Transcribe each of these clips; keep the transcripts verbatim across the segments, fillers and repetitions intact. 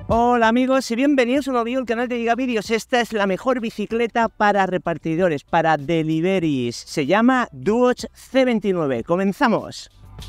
Hola amigos y bienvenidos a un nuevo vídeo al canal de Gigavídeos. Esta es la mejor bicicleta para repartidores, para deliveries. Se llama Duos C veintinueve. ¡Comenzamos!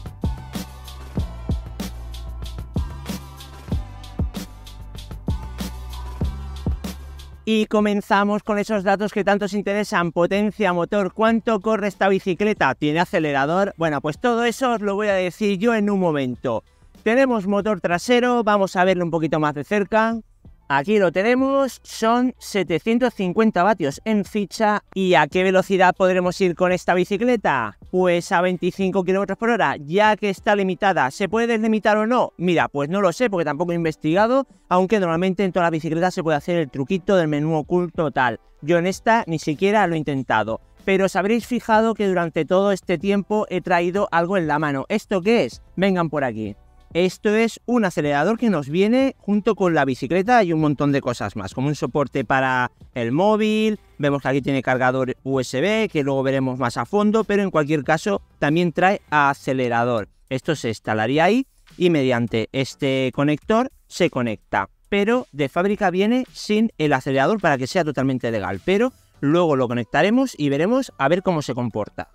Y comenzamos con esos datos que tanto os interesan: potencia, motor, cuánto corre esta bicicleta, tiene acelerador. Bueno, pues todo eso os lo voy a decir yo en un momento. Tenemos motor trasero, vamos a verlo un poquito más de cerca. Aquí lo tenemos, son setecientos cincuenta vatios en ficha. ¿Y a qué velocidad podremos ir con esta bicicleta? Pues a veinticinco kilómetros por hora, ya que está limitada. ¿Se puede deslimitar o no? Mira, pues no lo sé porque tampoco he investigado, aunque normalmente en todas las bicicletas se puede hacer el truquito del menú oculto tal. Yo en esta ni siquiera lo he intentado. Pero os habréis fijado que durante todo este tiempo he traído algo en la mano. ¿Esto qué es? Vengan por aquí. Esto es un acelerador que nos viene junto con la bicicleta y un montón de cosas más, como un soporte para el móvil. Vemos que aquí tiene cargador U S B, que luego veremos más a fondo, pero en cualquier caso también trae acelerador. Esto se instalaría ahí y mediante este conector se conecta, pero de fábrica viene sin el acelerador para que sea totalmente legal, pero luego lo conectaremos y veremos a ver cómo se comporta.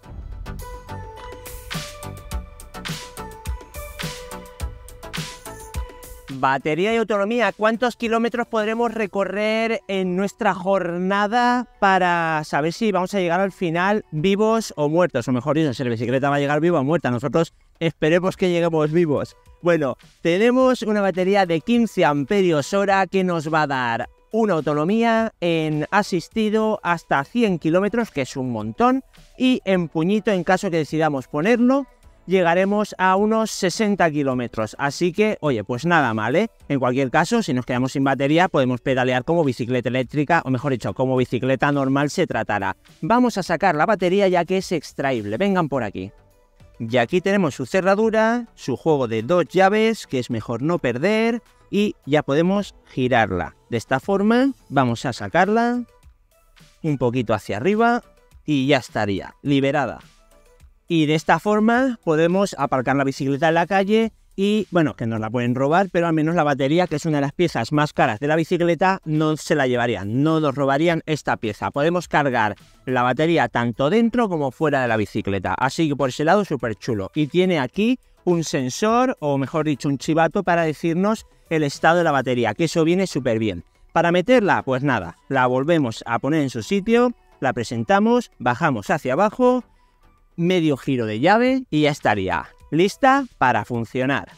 Batería y autonomía. ¿Cuántos kilómetros podremos recorrer en nuestra jornada para saber si vamos a llegar al final vivos o muertos? O mejor dicho, si la bicicleta va a llegar viva o muerta. Nosotros esperemos que lleguemos vivos. Bueno, tenemos una batería de quince amperios hora que nos va a dar una autonomía en asistido hasta cien kilómetros, que es un montón, y en puñito, en caso que decidamos ponerlo, llegaremos a unos sesenta kilómetros, así que, oye, pues nada mal, ¿eh? En cualquier caso, si nos quedamos sin batería, podemos pedalear como bicicleta eléctrica, o mejor dicho, como bicicleta normal se tratará. Vamos a sacar la batería ya que es extraíble, vengan por aquí. Y aquí tenemos su cerradura, su juego de dos llaves, que es mejor no perder, y ya podemos girarla. De esta forma, vamos a sacarla un poquito hacia arriba, y ya estaría, liberada. Y de esta forma podemos aparcar la bicicleta en la calle y, bueno, que nos la pueden robar, pero al menos la batería, que es una de las piezas más caras de la bicicleta, no se la llevarían, no nos robarían esta pieza. Podemos cargar la batería tanto dentro como fuera de la bicicleta, así que por ese lado súper chulo. Y tiene aquí un sensor, o mejor dicho, un chivato para decirnos el estado de la batería, que eso viene súper bien. Para meterla, pues nada, la volvemos a poner en su sitio, la presentamos, bajamos hacia abajo, medio giro de llave y ya estaría lista para funcionar.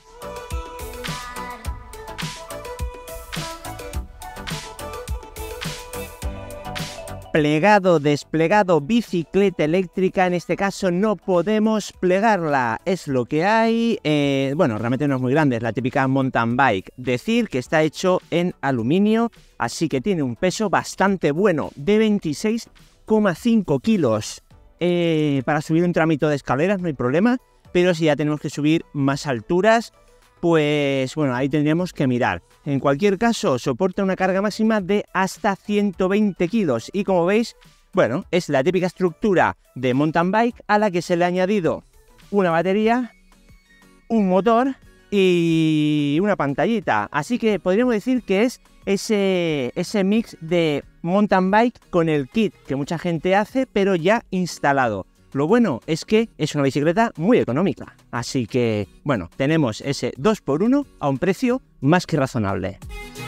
Plegado, desplegado, bicicleta eléctrica. En este caso no podemos plegarla, es lo que hay. Eh, bueno, realmente no es muy grande, es la típica mountain bike. Decir que está hecho en aluminio, así que tiene un peso bastante bueno, de veintiséis coma cinco kilos. Eh, para subir un tramito de escaleras no hay problema, pero si ya tenemos que subir más alturas, pues bueno, ahí tendríamos que mirar. En cualquier caso, soporta una carga máxima de hasta ciento veinte kilos y, como veis, bueno, es la típica estructura de mountain bike a la que se le ha añadido una batería, un motor y una pantallita, así que podríamos decir que es ese, ese mix de mountain bike con el kit que mucha gente hace, pero ya instalado. Lo bueno es que es una bicicleta muy económica, así que, bueno, tenemos ese dos por uno a un precio más que razonable.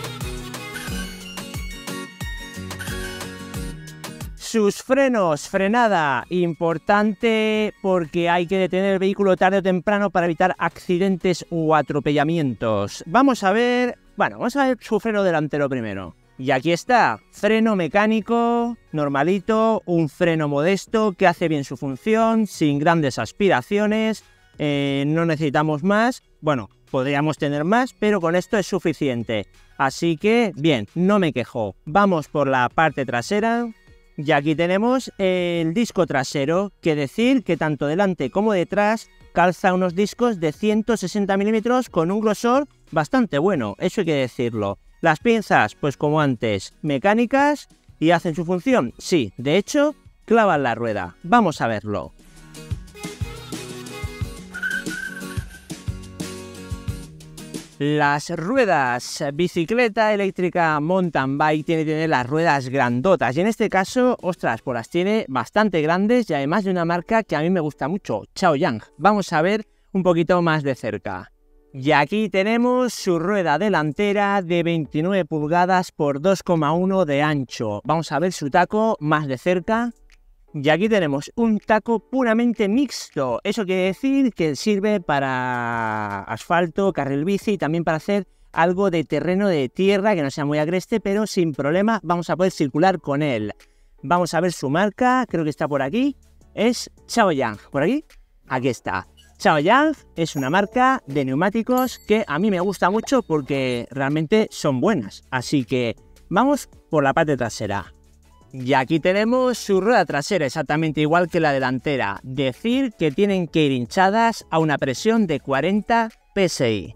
Sus frenos, frenada, importante porque hay que detener el vehículo tarde o temprano para evitar accidentes o atropellamientos. Vamos a ver, bueno, vamos a ver su freno delantero primero. Y aquí está, freno mecánico, normalito, un freno modesto que hace bien su función, sin grandes aspiraciones, eh, no necesitamos más. Bueno, podríamos tener más, pero con esto es suficiente. Así que, bien, no me quejo. Vamos por la parte trasera. Y aquí tenemos el disco trasero, que decir que tanto delante como detrás calza unos discos de ciento sesenta milímetros con un grosor bastante bueno, eso hay que decirlo. Las pinzas, pues como antes, mecánicas y hacen su función. Sí, de hecho, clavan la rueda. Vamos a verlo. Las ruedas, bicicleta eléctrica mountain bike tiene que tener las ruedas grandotas y en este caso, ostras, pues las tiene bastante grandes y además de una marca que a mí me gusta mucho, Chaoyang. Vamos a ver un poquito más de cerca. Y aquí tenemos su rueda delantera de veintinueve pulgadas por dos coma uno de ancho. Vamos a ver su taco más de cerca. Y aquí tenemos un taco puramente mixto. Eso quiere decir que sirve para asfalto, carril bici y también para hacer algo de terreno de tierra que no sea muy agreste, pero sin problema vamos a poder circular con él. Vamos a ver su marca, creo que está por aquí. Es Chaoyang. ¿Por aquí? Aquí está. Chaoyang es una marca de neumáticos que a mí me gusta mucho porque realmente son buenas. Así que vamos por la parte trasera. Y aquí tenemos su rueda trasera, exactamente igual que la delantera. Decir que tienen que ir hinchadas a una presión de cuarenta P S I.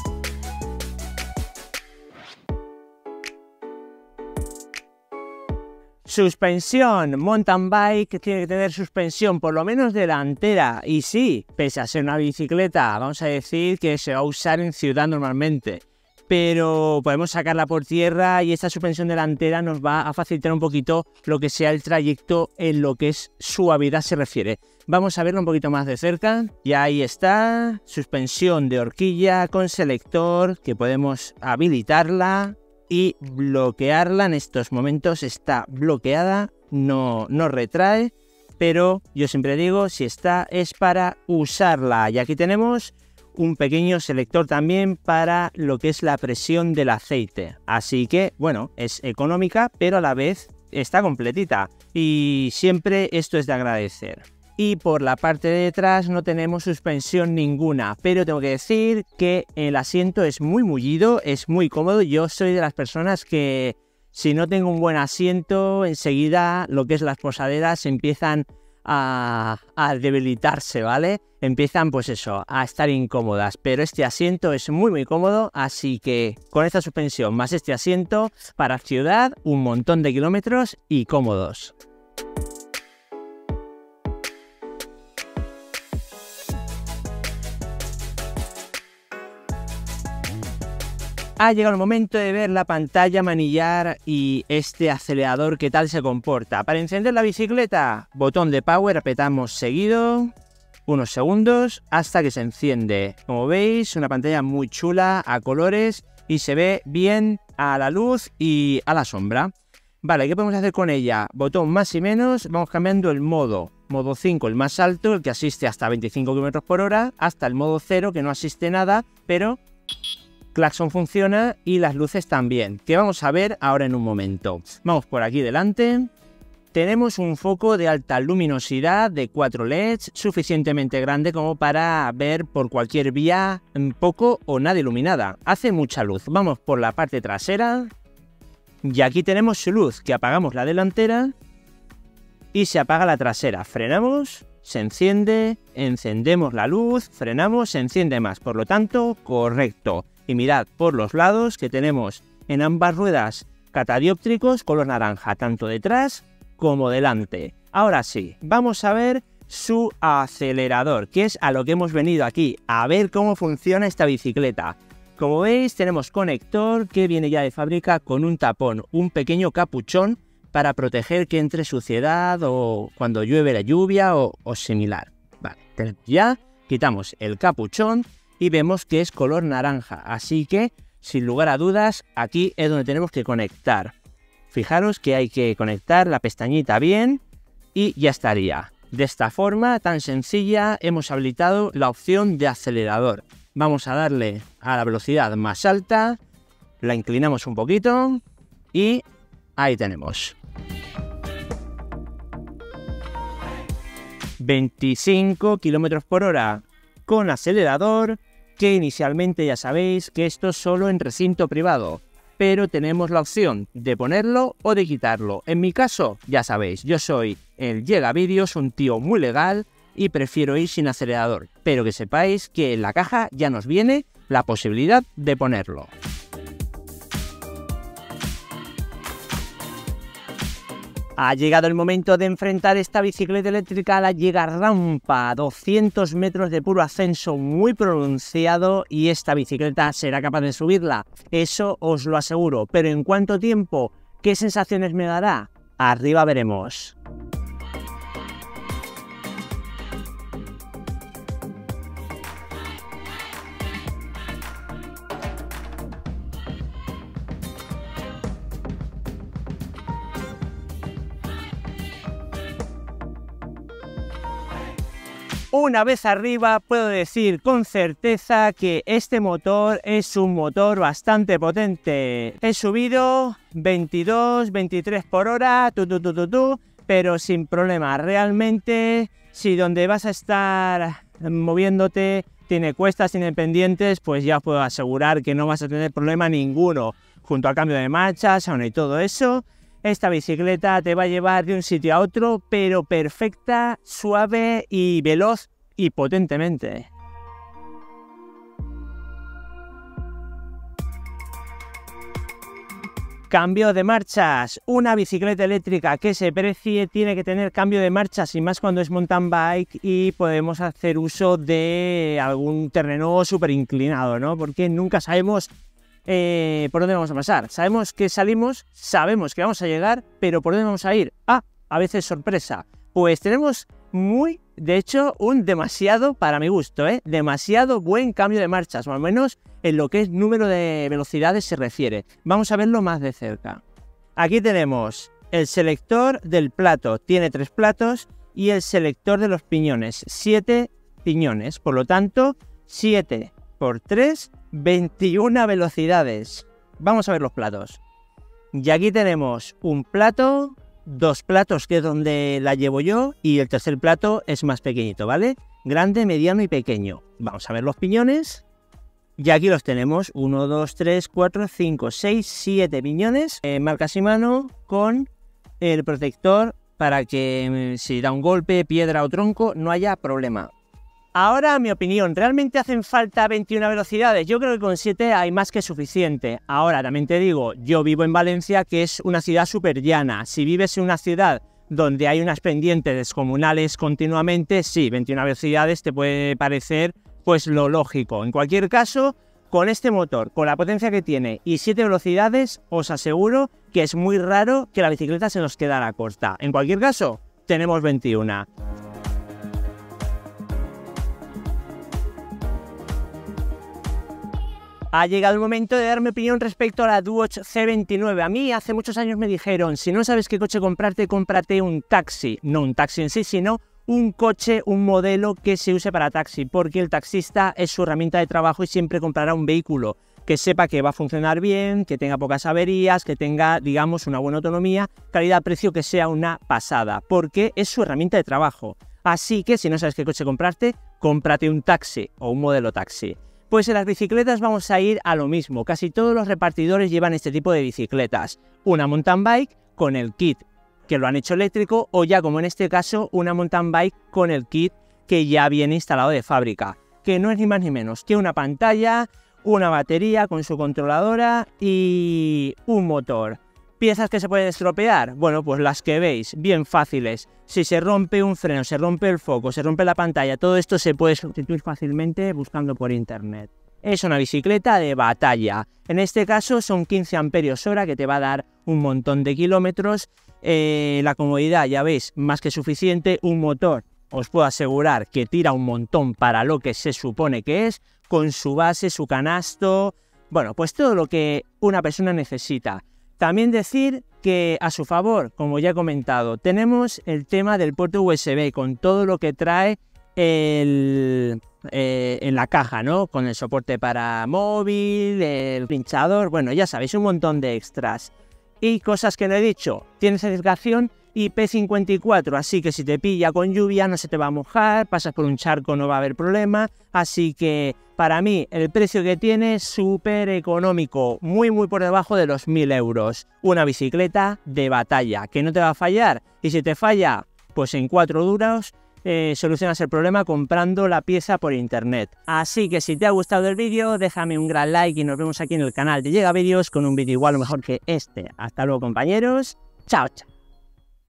Suspensión, mountain bike tiene que tener suspensión por lo menos delantera. Y sí, pese a ser una bicicleta, vamos a decir que se va a usar en ciudad normalmente. Pero podemos sacarla por tierra y esta suspensión delantera nos va a facilitar un poquito lo que sea el trayecto en lo que es suavidad se refiere. Vamos a verlo un poquito más de cerca y ahí está, suspensión de horquilla con selector que podemos habilitarla y bloquearla. En estos momentos está bloqueada, no, no retrae, pero yo siempre digo, si está es para usarla. Y aquí tenemos un pequeño selector también para lo que es la presión del aceite. Así que, bueno, es económica, pero a la vez está completita. Y siempre esto es de agradecer. Y por la parte de detrás no tenemos suspensión ninguna, pero tengo que decir que el asiento es muy mullido, es muy cómodo. Yo soy de las personas que si no tengo un buen asiento, enseguida lo que es las posaderas empiezan A, a debilitarse, ¿vale? Empiezan pues eso, a estar incómodas, pero este asiento es muy muy cómodo, así que con esta suspensión más este asiento para ciudad, un montón de kilómetros y cómodos. Ha llegado el momento de ver la pantalla manillar y este acelerador qué tal se comporta. Para encender la bicicleta, botón de power, apretamos seguido, unos segundos hasta que se enciende. Como veis, una pantalla muy chula, a colores y se ve bien a la luz y a la sombra. Vale, ¿qué podemos hacer con ella? Botón más y menos, vamos cambiando el modo. Modo cinco, el más alto, el que asiste hasta veinticinco kilómetros por hora, hasta el modo cero, que no asiste nada, pero claxon funciona y las luces también, que vamos a ver ahora en un momento. Vamos por aquí delante. Tenemos un foco de alta luminosidad de cuatro L E Ds, suficientemente grande como para ver por cualquier vía poco o nada iluminada. Hace mucha luz. Vamos por la parte trasera. Y aquí tenemos su luz, que apagamos la delantera y se apaga la trasera. Frenamos, se enciende, encendemos la luz, frenamos, se enciende más. Por lo tanto, correcto. Y mirad por los lados que tenemos en ambas ruedas catadióptricos color naranja, tanto detrás como delante. Ahora sí, vamos a ver su acelerador, que es a lo que hemos venido aquí, a ver cómo funciona esta bicicleta. Como veis, tenemos conector que viene ya de fábrica con un tapón, un pequeño capuchón para proteger que entre suciedad o cuando llueve la lluvia o, o similar. Vale, tenemos ya, quitamos el capuchón y vemos que es color naranja, así que sin lugar a dudas aquí es donde tenemos que conectar. Fijaros que hay que conectar la pestañita bien y ya estaría. De esta forma tan sencilla hemos habilitado la opción de acelerador. Vamos a darle a la velocidad más alta, la inclinamos un poquito y ahí tenemos. veinticinco kilómetros por hora con acelerador, que inicialmente ya sabéis que esto es solo en recinto privado, pero tenemos la opción de ponerlo o de quitarlo. En mi caso, ya sabéis, yo soy el Llega Vídeos, un tío muy legal y prefiero ir sin acelerador, pero que sepáis que en la caja ya nos viene la posibilidad de ponerlo. Ha llegado el momento de enfrentar esta bicicleta eléctrica a la llega rampa, doscientos metros de puro ascenso muy pronunciado y esta bicicleta será capaz de subirla, eso os lo aseguro, pero ¿en cuánto tiempo? ¿Qué sensaciones me dará? Arriba veremos. Una vez arriba puedo decir con certeza que este motor es un motor bastante potente. He subido veintidós, veintitrés por hora, tu, tu, tu, tu, tu, pero sin problema. Realmente, si donde vas a estar moviéndote tiene cuestas, tiene pendientes, pues ya os puedo asegurar que no vas a tener problema ninguno. Junto al cambio de marchas, aún y todo eso, esta bicicleta te va a llevar de un sitio a otro, pero perfecta, suave y veloz y potentemente. Cambio de marchas. Una bicicleta eléctrica que se precie tiene que tener cambio de marchas y más cuando es mountain bike y podemos hacer uso de algún terreno súper inclinado, ¿no? Porque nunca sabemos Eh, ¿por dónde vamos a pasar? Sabemos que salimos, sabemos que vamos a llegar, pero ¿por dónde vamos a ir? Ah, a veces sorpresa. Pues tenemos muy, de hecho, un demasiado, para mi gusto, ¿eh? demasiado buen cambio de marchas, o al menos en lo que es número de velocidades se refiere. Vamos a verlo más de cerca. Aquí tenemos el selector del plato, tiene tres platos, y el selector de los piñones, siete piñones, por lo tanto, siete por tres, veintiuna velocidades. Vamos a ver los platos. Y aquí tenemos un plato, dos platos que es donde la llevo yo y el tercer plato es más pequeñito, ¿vale? Grande, mediano y pequeño. Vamos a ver los piñones. Y aquí los tenemos, uno, dos, tres, cuatro, cinco, seis, siete piñones. Eh, marca Shimano con el protector para que si da un golpe, piedra o tronco no haya problema. Ahora, mi opinión, ¿realmente hacen falta veintiuna velocidades? Yo creo que con siete hay más que suficiente. Ahora, también te digo, yo vivo en Valencia, que es una ciudad súper llana. Si vives en una ciudad donde hay unas pendientes descomunales continuamente, sí, veintiuna velocidades te puede parecer pues lo lógico. En cualquier caso, con este motor, con la potencia que tiene y siete velocidades, os aseguro que es muy raro que la bicicleta se nos quedara corta. En cualquier caso, tenemos veintiuna. Ha llegado el momento de dar mi opinión respecto a la Duoc C veintinueve. A mí hace muchos años me dijeron, si no sabes qué coche comprarte, cómprate un taxi. No un taxi en sí, sino un coche, un modelo que se use para taxi, porque el taxista es su herramienta de trabajo y siempre comprará un vehículo que sepa que va a funcionar bien, que tenga pocas averías, que tenga, digamos, una buena autonomía, calidad-precio que sea una pasada, porque es su herramienta de trabajo. Así que si no sabes qué coche comprarte, cómprate un taxi o un modelo taxi. Pues en las bicicletas vamos a ir a lo mismo, casi todos los repartidores llevan este tipo de bicicletas, una mountain bike con el kit que lo han hecho eléctrico o ya como en este caso una mountain bike con el kit que ya viene instalado de fábrica, que no es ni más ni menos que una pantalla, una batería con su controladora y un motor. ¿Piezas que se pueden estropear? Bueno, pues las que veis, bien fáciles. Si se rompe un freno, se rompe el foco, se rompe la pantalla, todo esto se puede sustituir fácilmente buscando por internet. Es una bicicleta de batalla. En este caso son quince amperios hora que te va a dar un montón de kilómetros. Eh, la comodidad, ya veis, más que suficiente. Un motor, os puedo asegurar que tira un montón para lo que se supone que es, con su base, su canasto, bueno, pues todo lo que una persona necesita. También decir que a su favor, como ya he comentado, tenemos el tema del puerto U S B con todo lo que trae el, eh, en la caja, ¿no? Con el soporte para móvil, el pinchador, bueno, ya sabéis, un montón de extras. Y cosas que no he dicho, tiene certificación I P cincuenta y cuatro, así que si te pilla con lluvia no se te va a mojar, pasas por un charco no va a haber problema, así que para mí el precio que tiene es súper económico, muy muy por debajo de los mil euros. Una bicicleta de batalla, que no te va a fallar, y si te falla, pues en cuatro duros eh, solucionas el problema comprando la pieza por internet. Así que si te ha gustado el vídeo, déjame un gran like y nos vemos aquí en el canal de Llega Vídeos con un vídeo igual o mejor que este. Hasta luego compañeros, chao chao.